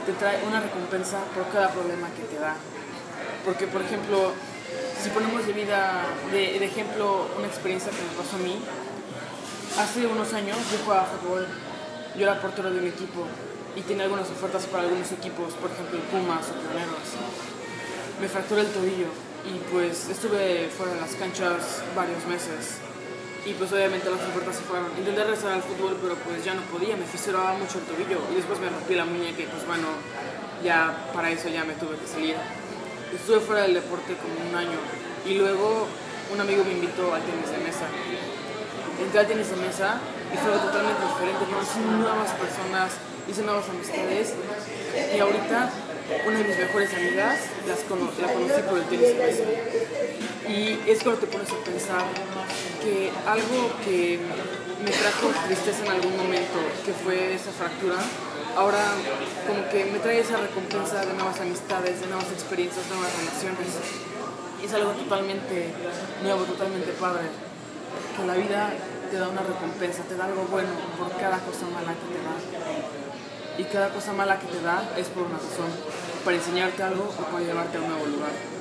te trae una recompensa por cada problema que te da. Porque, por ejemplo, si ponemos de ejemplo una experiencia que me pasó a mí, hace unos años yo jugaba fútbol, yo era portero de un equipo y tenía algunas ofertas para algunos equipos, por ejemplo Pumas o Pioneros. Me fracturé el tobillo y pues estuve fuera de las canchas varios meses y pues obviamente las ofertas se fueron. Intenté regresar al fútbol pero pues ya no podía, me fisuraba mucho el tobillo y después me rompí la muñeca y pues bueno, ya para eso ya me tuve que salir. Estuve fuera del deporte como un año y luego un amigo me invitó al tenis de mesa. Entré al tenis de mesa y fue algo totalmente diferente, conocí nuevas personas, hice nuevas amistades y ahorita una de mis mejores amigas la conocí por el tenis de mesa. Y es cuando te pones a pensar que algo que me trajo tristeza en algún momento, que fue esa fractura, ahora como que me trae esa recompensa de nuevas amistades, de nuevas experiencias, nuevas relaciones. Y es algo totalmente nuevo, totalmente padre. Que la vida te da una recompensa, te da algo bueno por cada cosa mala que te da. Y cada cosa mala que te da es por una razón, para enseñarte algo o para llevarte a un nuevo lugar.